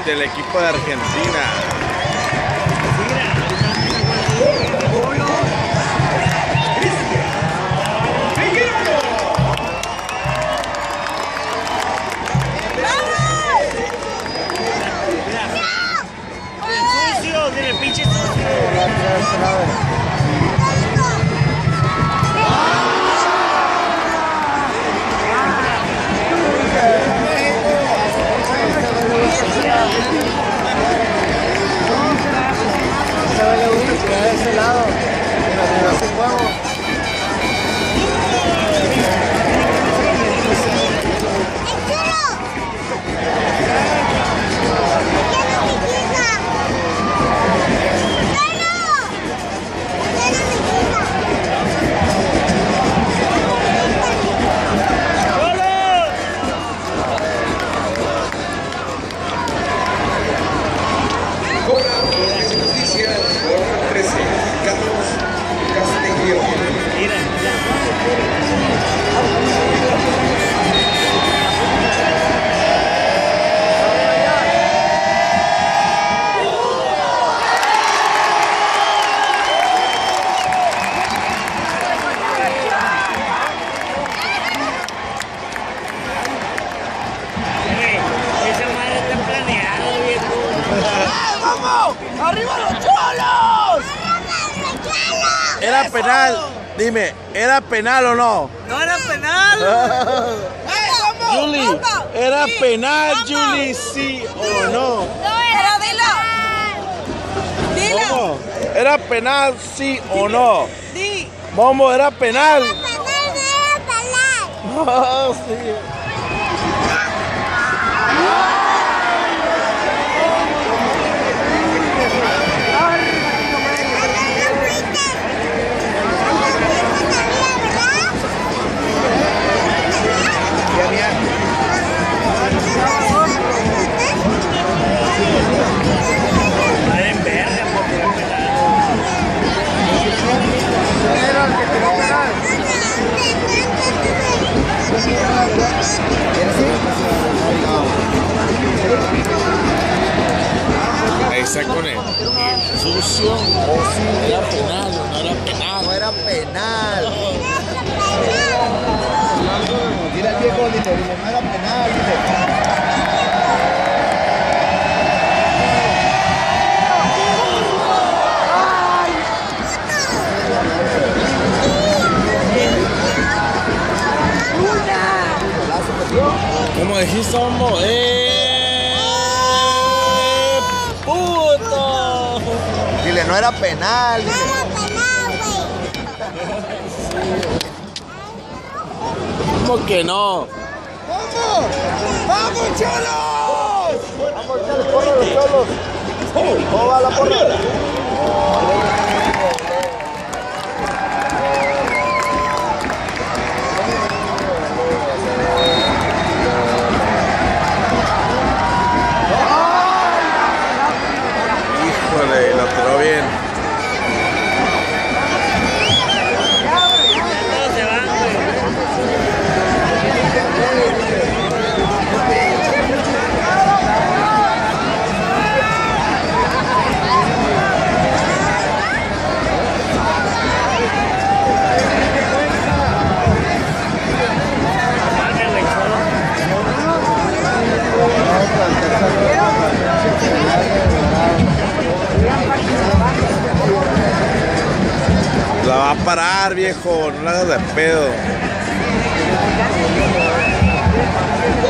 del equipo de Argentina. Dile, pinche sucio. De ese lado, así juego. ¡Arriba los cholos! Era penal, dime, ¿era penal o no? ¡No era penal! Julie, ¿era penal, Julie, sí o no? No era, dilo. ¿Cómo? ¿Era penal, sí o no? Di. Momo, ¿era penal? No era penal. Oh, sí. Ahí está con él. Sucio, era penal, no era penal. No era penal. Dile al viejo, dile, no era penal, dile. ¿Cómo dijiste, Momo? ¡Puto! Dile, no era penal, dile. No era penal, güey. ¿Cómo que no? ¡Vamos! ¡Vamos, cholos! ¡Vamos, cholos, porra, los cholos! ¿Cómo va la porra? Híjole, lo tiró bien. La va a parar, viejo, no la hagas de pedo.